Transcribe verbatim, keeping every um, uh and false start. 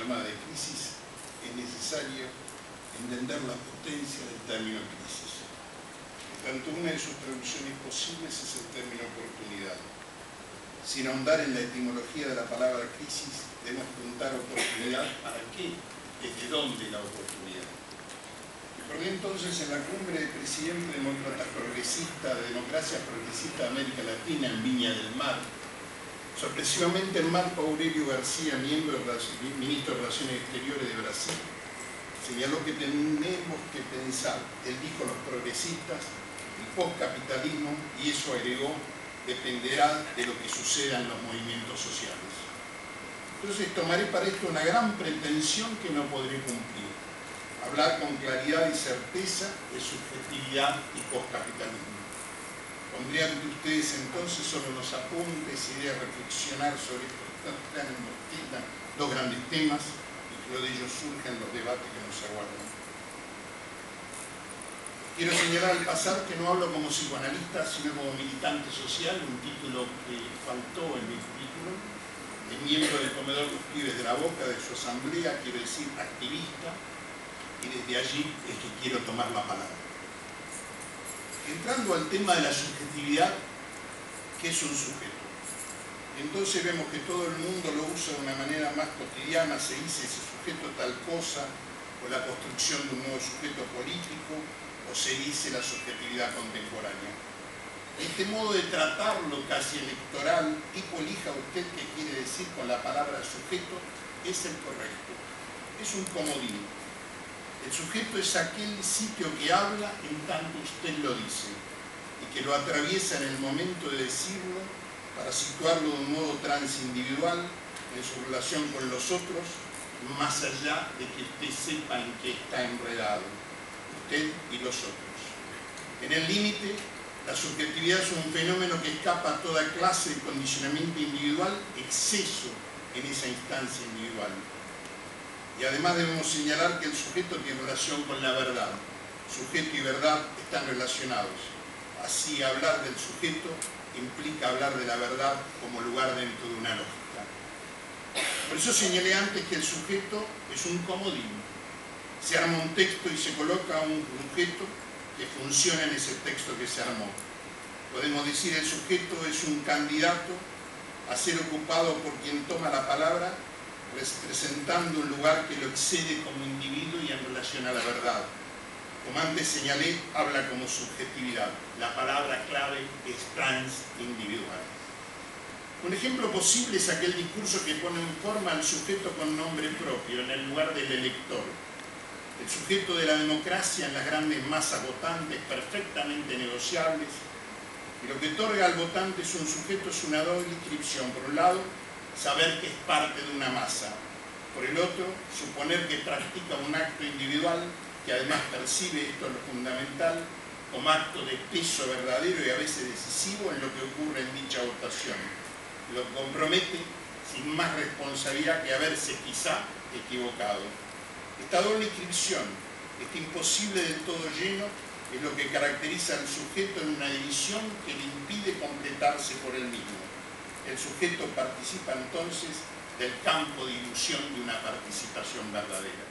llama de crisis, es necesario entender la potencia del término crisis. Tanto una de sus traducciones posibles es el término oportunidad. Sin ahondar en la etimología de la palabra crisis, debemos preguntar oportunidad, ¿para qué? ¿Desde dónde la oportunidad? Recordé entonces en la cumbre del presidente demócrata progresista, de democracia progresista de América Latina, en Viña del Mar, sorpresivamente Marco Aurelio García, miembro del ministro de Relaciones Exteriores de Brasil, señaló que tenemos que pensar, él dijo los progresistas, el postcapitalismo, y eso agregó, dependerá de lo que suceda en los movimientos sociales. Entonces tomaré para esto una gran pretensión que no podré cumplir: hablar con claridad y certeza de subjetividad y postcapitalismo. Pondré ante ustedes entonces solo unos apuntes, ideas a reflexionar sobre estos dos grandes temas, y que de ellos surjan los debates que nos aguardan. Quiero señalar al pasar que no hablo como psicoanalista, sino como militante social, un título que faltó en mi currículum. Es miembro del Comedor Los Pibes de la Boca, de su asamblea, quiero decir activista, y desde allí es que quiero tomar la palabra. Entrando al tema de la subjetividad, ¿qué es un sujeto? Entonces vemos que todo el mundo lo usa de una manera más cotidiana, se dice ese sujeto tal cosa, o la construcción de un nuevo sujeto político, o se dice la subjetividad contemporánea. Este modo de tratarlo casi electoral, tipo elija usted qué quiere decir con la palabra sujeto, es el correcto, es un comodín. El sujeto es aquel sitio que habla en tanto usted lo dice y que lo atraviesa en el momento de decirlo para situarlo de un modo transindividual en su relación con los otros, más allá de que usted sepa en qué está enredado, usted y los otros. En el límite, la subjetividad es un fenómeno que escapa a toda clase de condicionamiento individual, exceso en esa instancia individual. Y además debemos señalar que el sujeto tiene relación con la verdad. Sujeto y verdad están relacionados. Así, hablar del sujeto implica hablar de la verdad como lugar dentro de una lógica. Por eso señalé antes que el sujeto es un comodín. Se arma un texto y se coloca un sujeto que funciona en ese texto que se armó. Podemos decir el sujeto es un candidato a ser ocupado por quien toma la palabra, representando un lugar que lo excede como individuo y en relación a la verdad. Como antes señalé, habla como subjetividad. La palabra clave es transindividual. Un ejemplo posible es aquel discurso que pone en forma al sujeto con nombre propio, en el lugar del elector. El sujeto de la democracia en las grandes masas votantes, perfectamente negociables, y lo que otorga al votante es un sujeto, es una doble inscripción. Por un lado, saber que es parte de una masa. Por el otro, suponer que practica un acto individual que además percibe, esto es lo fundamental, como acto de peso verdadero y a veces decisivo en lo que ocurre en dicha votación. Lo compromete sin más responsabilidad que haberse quizá equivocado. Esta doble inscripción, este imposible del todo lleno, es lo que caracteriza al sujeto en una división que le impide completarse por él mismo. El sujeto participa entonces del campo de ilusión de una participación verdadera.